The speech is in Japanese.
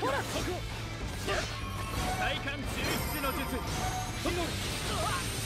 ほらそこ体幹抽出の術